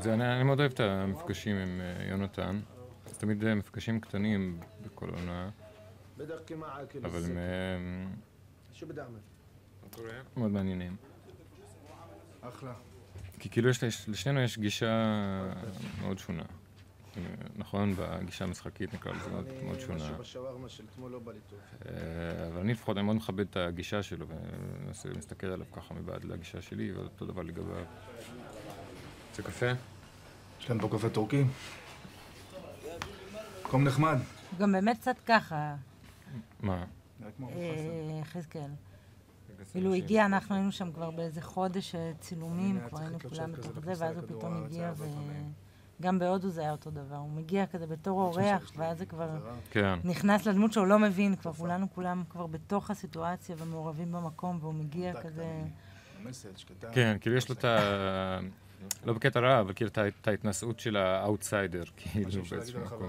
אני מאוד אוהב את המפגשים עם יונתן. זה תמיד מפגשים קטנים בכל עונה, אבל הם מאוד מעניינים. אחלה. כי כאילו לשנינו יש גישה מאוד שונה. נכון, בגישה המשחקית נקרא לזה מאוד שונה. משהו בשווארמה של אתמול לא בא לי טוב. אבל אני לפחות מאוד מכבד את הגישה שלו ומסתכל עליו ככה מבעד לגישה שלי, ואותו דבר לגביו. זה קפה? יש כאן פה קפה טורקי. מקום נחמד. גם באמת קצת ככה. מה? חזקאל. כאילו הגיע, אנחנו היינו שם כבר באיזה חודש צילומים, כבר היינו כולם בתוך זה, ואז הוא פתאום הגיע וגם בהודו זה היה אותו דבר. הוא מגיע כזה בתור אורח, ואז זה כבר נכנס לדמות שהוא לא מבין, כבר כולם כבר בתוך הסיטואציה ומעורבים במקום, והוא מגיע כזה... כן, כאילו יש לו את ה... לא בקטע רע, אבל כאילו את ההתנסות של האוטסיידר, כאילו באיזשהו מקום.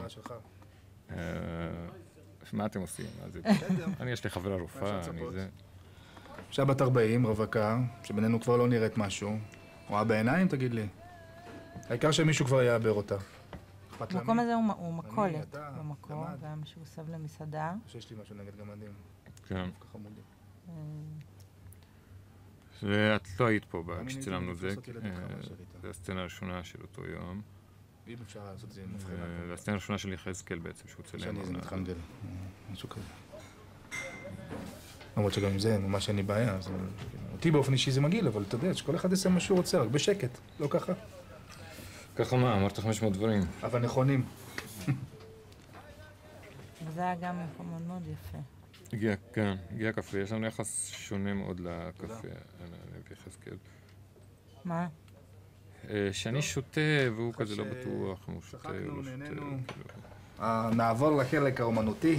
מה אתם עושים? אני יש לי חברה רופאה, אני זה... עכשיו בת 40, רווקה, שבינינו כבר לא נראית משהו. רואה בעיניים, תגיד לי. העיקר שמישהו כבר יעבר אותה. המקום הזה הוא מקולת במקום, גם שהוא סב למסעדה. שיש לי משהו נגד גמדים. כן. ואת לא היית פה כשצילמנו את זה. זו הסצנה הראשונה של אותו יום. אם אפשר לעשות את זה מבחינת. זו הסצנה הראשונה של יחזקאל בעצם, שהוא צילם. שאני איזה מתחנדל, משהו כזה. למרות שגם עם זה ממש אין לי בעיה. אותי באופן אישי זה מגעיל, אבל אתה יודע שכל אחד יעשה מה שהוא רוצה, רק בשקט, לא ככה. ככה מה? אמרת 500 דברים. אבל נכונים. וזה היה גם מקום מאוד יפה. הגיע קפה, יש לנו יחס שונה מאוד לקפה, יחזקאל. מה? שאני שותה והוא כזה לא בטוח, הוא שותה או לא שותה. נעבור לחלק האומנותי.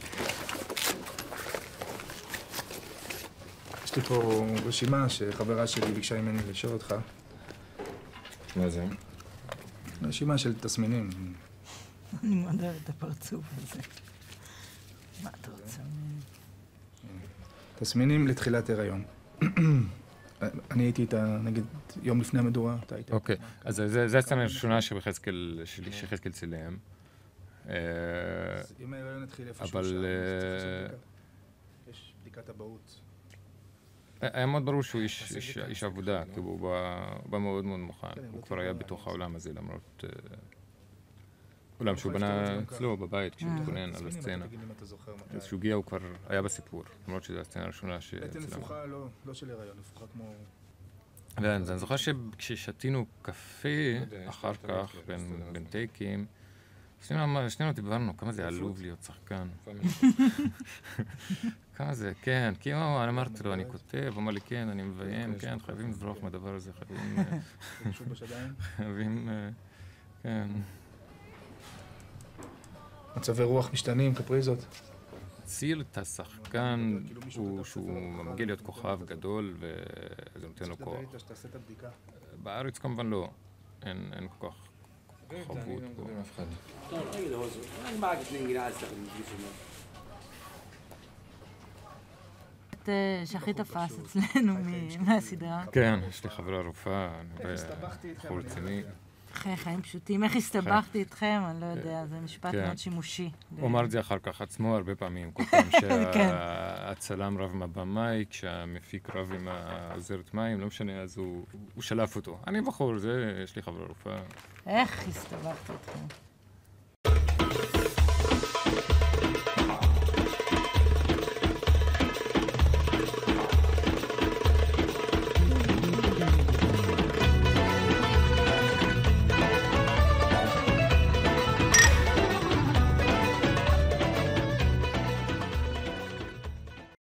יש לי פה רשימה שחברה שלי ביקשה ממני לשאול אותך. מה זה? רשימה של תסמינים. אני מאוד אוהב את הפרצוף הזה. מה אתה רוצה? תסמינים לתחילת הריון. אני הייתי איתה, נגיד, יום לפני המדורה, אתה היית. אוקיי, אז זו הסצנה הראשונה שחזקאל צילם. אם ההריון התחיל איפשהו אבל... שם, יש בדיקת אבהות. היה מאוד ברור שהוא איש עבודה, כי הוא בא מאוד מאוד מוכן. הוא כבר היה בתוך העולם הזה, למרות... עולם שהוא בנה אצלו בבית, כשהוא מתכונן על הסצנה. אז כשהוא הגיע הוא כבר היה בסיפור, למרות שזו הסצנה הראשונה שצילמנו. בטן נפוחה לא של הריון, נפוחה כמו... ואני זוכר שכששתינו קפה אחר כך, בין טייקים, שנינו דיברנו כמה זה עלוב להיות שחקן. כמה זה, כן, כי אני אמרתי לו, אני כותב, הוא אמר לי כן, אני מביים, כן, חייבים לברוח מהדבר הזה, חייבים, כן. מצבי רוח משתנים, קפריזות. ציל את השחקן שהוא מגיע להיות כוכב גדול וזה נותן לו כוח. בארץ כמובן לא, אין כל כך כוכבות פה. שחי תפס אצלנו מהסדרה. כן, יש לי חברה רופאה, בחור רציני. אחרי חיים פשוטים, איך הסתבכתי איתכם, אני לא יודע, זה משפט מאוד שימושי. הוא אמר את זה אחר כך עצמו הרבה פעמים, כל פעם שהצלם רב עם הבמאי, כשהמפיק רב עם העזרת מים, לא משנה, אז הוא שלף אותו. אני בחור, יש לי חברה רופאה. איך הסתבכתי איתכם?